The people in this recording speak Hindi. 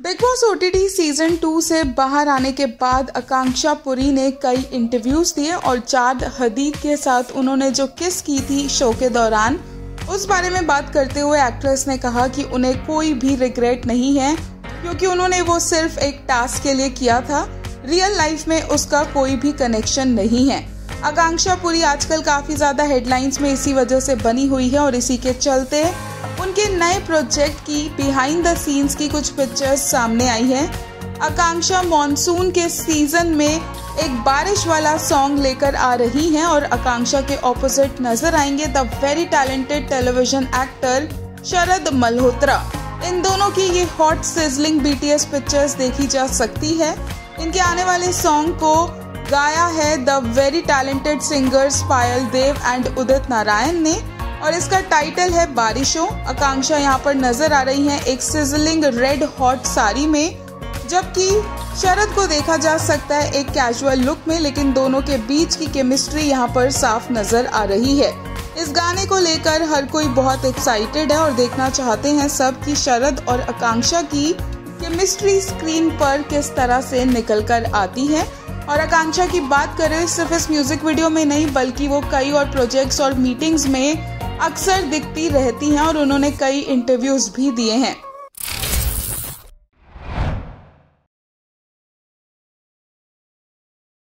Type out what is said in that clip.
बिग बॉस ओटीटी सीजन 2 से बाहर आने के बाद आकांक्षा पुरी ने कई इंटरव्यूज दिए और जाद हदीद के साथ उन्होंने जो किस की थी शो के दौरान, उस बारे में बात करते हुए एक्ट्रेस ने कहा कि उन्हें कोई भी रिग्रेट नहीं है क्योंकि उन्होंने वो सिर्फ एक टास्क के लिए किया था। रियल लाइफ में उसका कोई भी कनेक्शन नहीं है। आकांक्षा पुरी आजकल काफी ज्यादा हेडलाइंस में इसी वजह से बनी हुई है और इसी के चलते उनके नए प्रोजेक्ट की बिहाइंड द सीन्स की कुछ पिक्चर्स सामने आई है। आकांक्षा मॉनसून के सीजन में एक बारिश वाला सॉन्ग लेकर आ रही हैं और आकांक्षा के ऑपोजिट नजर आएंगे the very talented television actor Sharad Malhotra. इन दोनों की ये हॉट सिजलिंग बीटीएस पिक्चर्स देखी जा सकती है। इनके आने वाले सॉन्ग को गाया है the very talented singers Payal Dev and Udit Narayan ने और इसका टाइटल है बारिशों। आकांक्षा यहाँ पर नजर आ रही हैं एक सिजलिंग रेड हॉट साड़ी में, जबकि शरद को देखा जा सकता है एक कैजुअल लुक में, लेकिन दोनों के बीच की केमिस्ट्री यहाँ पर साफ नजर आ रही है। इस गाने को लेकर हर कोई बहुत एक्साइटेड है और देखना चाहते हैं सब कि शरद और आकांक्षा की केमिस्ट्री स्क्रीन पर किस तरह से निकल कर आती है। और आकांक्षा की बात करें सिर्फ इस म्यूजिक वीडियो में नहीं बल्कि वो कई और प्रोजेक्ट्स और मीटिंग्स में अक्सर दिखती रहती हैं और उन्होंने कई इंटरव्यूज भी दिए हैं।